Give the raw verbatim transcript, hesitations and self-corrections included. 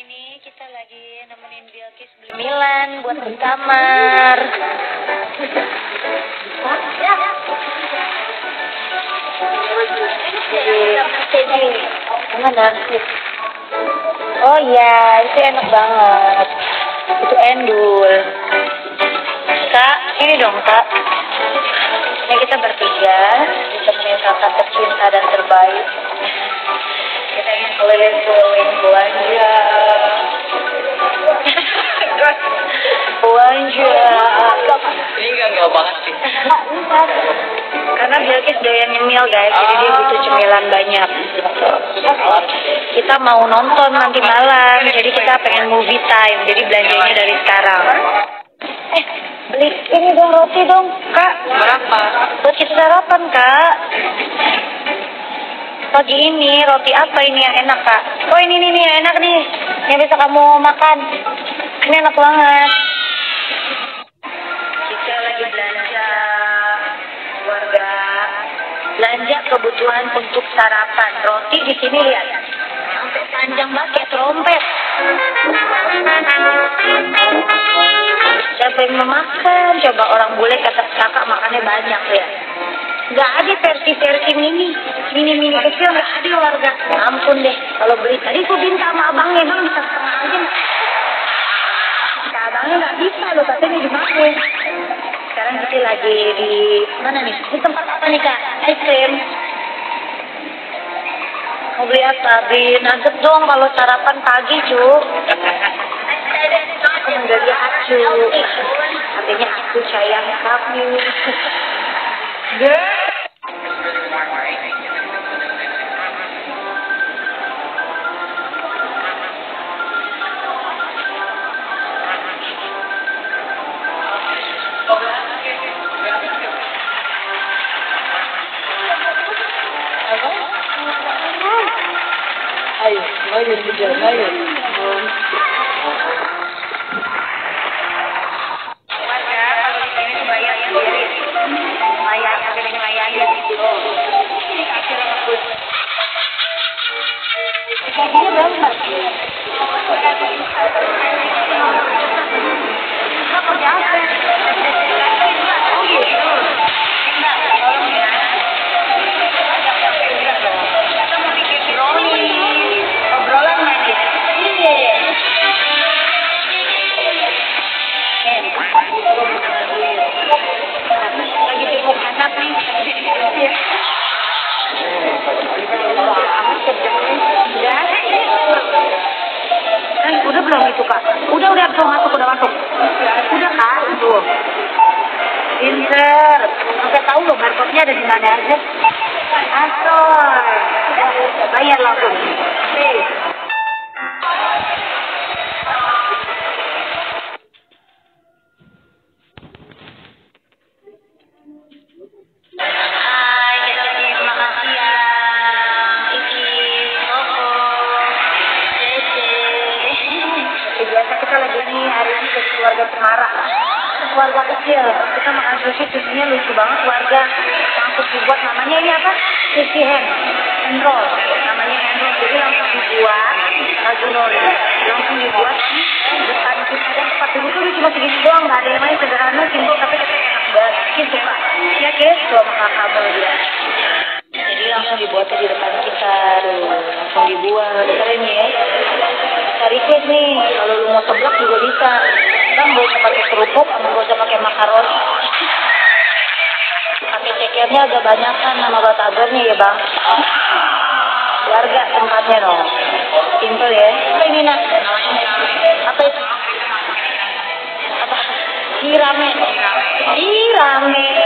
ini kita lagi nemenin Bilkis beli Milan buat di kamar. Jadi, mana? Oh iya, itu enak banget. Itu endul. Kak, ini dong kak. Ini kita bertiga ditemenin kakak tercinta dan terbaik. Kita ingin keliling-keliling belanja. Belanja. Ini enggak enggak banget sih. Karena Bilkis doyan nyemil guys, jadi dia butuh cemilan banyak. Kita mau nonton nanti malam, jadi kita pengen movie time, jadi belanjanya dari sekarang. Eh, beli ini dong roti dong, kak. Berapa? Buat kita sarapan kak. Pagi ini roti apa ini yang enak kak? Oh ini nih nih yang enak nih, yang bisa kamu makan. Ini enak banget. Kita lagi belanja keluarga, belanja kebutuhan untuk sarapan. Roti di sini lihat, sampai panjang banget kayak trompet. Siapa yang mau makan? Coba orang bule kata kakak makannya banyak ya. Nggak ada versi-versi mini, mini-mini kecil nggak ada warga. Ampun deh, kalau beli tadi aku minta sama abangnya, bang bisa setengah aja. Kata abangnya nggak bisa loh, katanya dipakai. Sekarang kita lagi di mana nih? Di tempat apa nih kak? Es krim. Mau beli apa? Beli nugget dong kalau sarapan pagi cu. Aku menjadi acu. Artinya aku sayang kamu. Deh. Ayo, ayo juga, ayo. Warga kalau di sini bayar sendiri. Bayar pakai bayarnya gitu. Ini kasih rebus. Gajinya berapa? Kamu kerja apa? Oh gitu. Enggak, tolong ya. Kita mau bikin brownie. Obrolan lagi. Iya. Lagi sibuk masak nih. Kan udah belum itu kak? Udah udah belum masuk udah masuk. Udah kak itu. Pinter. Sampai tahu loh barcode-nya ada di mana aja. Asoy. Bayar langsung. Oke. Hai, kita lagi makan siang. Iki, Koko, Cece. Seperti biasa kita lagi nih hari ini ke keluarga Cemara. Keluarga kecil. Kita makan sushi, susinya lucu banget warga. Langsung dibuat namanya ini apa? Sushi hand. Hand roll. Namanya hand roll. Jadi langsung dibuat. Lagi nori. Langsung dibuat di depan kita. Dan tempat dulu tuh cuma segini doang. Gak ada yang lain sederhana, simpel tapi kita enak banget. Kita suka. Ya guys, tuh sama kakak mau dia. Jadi langsung dibuatnya di depan kita. Tuh, langsung dibuat. Keren ya. Bisa request nih. Kalau lu mau seblak juga bisa. Bang, gak usah pakai kerupuk, gak usah pakai makaron. Pakai cekernya agak banyakan sama batagornya ya bang. Warga tempatnya dong. Simple ya. Apa ini nak? Apa itu? Apa? Hirame. Hirame.